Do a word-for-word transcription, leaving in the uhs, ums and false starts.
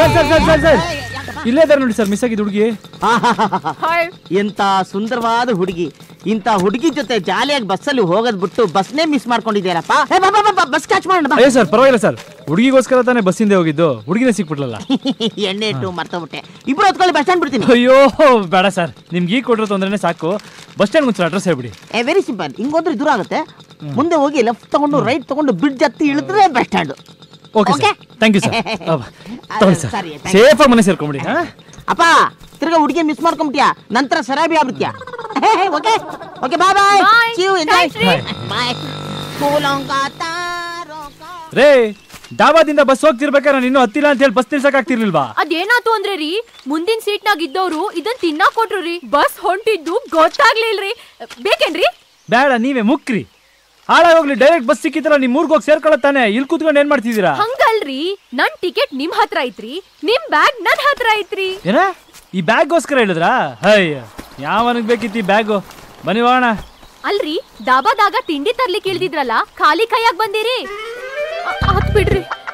Sir sir sir sir sir ಇಲ್ಲೇ ಇದಾರೆ ನೋಡಿ ಸರ್, ಮಿಸ್ ಆಗಿದ್ದು ಹುಡುಗಿ. ಎಂತ ಸುಂದರವಾದ ಹುಡುಗಿ, ಇಂತ ಹುಡುಗಿ ಜೊತೆ ಜಾಲಿಯಾಗಿ ಬಸ್ಸಲ್ಲಿ ಹೋಗೋದ್ ಬಿಟ್ಟು ಬಸ್ನೇ ಮಿಸ್ ಮಾಡ್ಕೊಂಡಿದ್ದೀರಪ್ಪ. ಬಸ್ ಕ್ಯಾಚ್ ಮಾಡೋಣ. ಅಯ್ಯೋ ಸರ್ ಪರವಾಗಿಲ್ಲ ಸರ್, ಹುಡುಗಿಗೋಸ್ಕರ ತಾನೇ ಬಸ್ಸಿಂದ ಹೋಗಿದ್ದು, ಹುಡುಗಿನೇ ಸಿಕ್ಬಿಟ್ಲಲ್ಲ. ಎಣ್ಣೆ ಇಟ್ಟು ಮರ್ತೋಗ್ಬಿಟ್ಟೆ. ಇಬ್ರು ಹೊತ್ಕೊಳ್ಳಿ, ಬಸ್ ಸ್ಟ್ಯಾಂಡ್ ಬಿಡ್ತೀನಿ. ಅಯ್ಯೋ ಬೇಡ ಸರ್, ನಿಮ್ಗೆ ಈಗ ಕೊಟ್ಟಿರೋ ತೊಂದ್ರೆನೇ ಸಾಕು. ಬಸ್ ಸ್ಟ್ಯಾಂಡ್ ಮುಂಚೆ ಅಡ್ರೆಸ್ ಹೇಳ್ಬಿಡಿ. ಏ ವೆರಿ ಸಿಂಪಲ್, ಹಿಂಗೋದ್ರೆ ದೂರ ಆಗುತ್ತೆ. ಮುಂದೆ ಹೋಗಿ ಲೆಫ್ಟ್ ತಗೊಂಡು ರೈಟ್ ತಗೊಂಡು ಬ್ರಿಡ್ಜ್ ಹತ್ತಿ ಇಳಿದ್ರೆ bus stand. Okay sir, thank you sir. ತಗೊಳ್ಳಿ ಸರ್, ಸೇಫಾಗಿ ಮನೆ ಸೇರ್ಕೊಂಬಿಡಿ. ಅಪ್ಪ ತಿರ್ಗಾ ಹುಡುಗಿ ಮಿಸ್ ಮಾಡ್ಕೊಂಬಿಟ್ಯಾ, ನಂತರ ಸರಾಬಿ ಆಗ್ಬಿಡ್ತೀಯಾ. Okay okay, bye bye, see you, enjoy, bye. ರೇ, ಡಾಬಾದಿಂದ ಬಸ್ ಹೋಗ್ತಿರ್ಬೇಕಾದ್ರೆ ನಾನು ಇನ್ನೂ ಹತ್ತಿಲ್ಲ ಅಂತ ಹೇಳಿ ಬಸ್ ನಿಲ್ಸಕ್ ಆಗ್ತಿರ್ಲಿಲ್ವಾ? ಅದೇನಾತು ಅಂದ್ರೆ ರೀ, ಮುಂದಿನ ಸೀಟ್ ನಾಗ ಇದ್ದವ್ರು ಇದನ್ ತಿನ್ನಾಕ್ ಕೊಟ್ರು ರೀ. ಬಸ್ ಹೊಂಟಿದ್ದು ಗೊತ್ತಾಗ್ಲಿಲ್ರಿ. ಬೇಕೇನ್ರಿ? ಬೇಡ, ನೀವೇ ಮುಕ್ರಿ. ಹಾಳಾಗೋಗ್ಲಿ, ಡೈರೆಕ್ಟ್ ಬಸ್ ಸಿಕ್ಕಿದ್ರ ನಿಮ್ ಊರ್ಗ್ ಹೋಗಿ ಸೇರ್ಕೊಳತ್ತಾನೆ. ಇಲ್ಲಿ ಕೂತ್ಕೊಂಡು ಏನ್ ಮಾಡ್ತಿದ್ದೀರಾ? ಹಂಗಲ್ರಿ, ನನ್ ಟಿಕೆಟ್ ನಿಮ್ ಹತ್ರ ಐತ್ರಿ, ನಿಮ್ ಬ್ಯಾಗ್ ನನ್ ಹತ್ರ ಐತ್ರಿ. ಏನ ಈ ಬ್ಯಾಗ್ಗೋಸ್ಕರ ಹೇಳಿದ್ರಾ? ಅಯ್ಯ, ಯಾವನಿಗೆ ಬೇಕಿತ್ತು ಈ ಬ್ಯಾಗು? ಬನ್ನಿ ಹೋಗೋಣ. ಅಲ್ರಿ, ಡಾಬಾದಾಗ ತಿಂಡಿ ತರ್ಲಿಕ್ಕೆ ಇಳ್ದಿದ್ರಲ್ಲ, ಖಾಲಿ ಕೈಯಾಗ ಬಂದಿರಿ. ಹತ್ ಬಿಡ್ರಿ.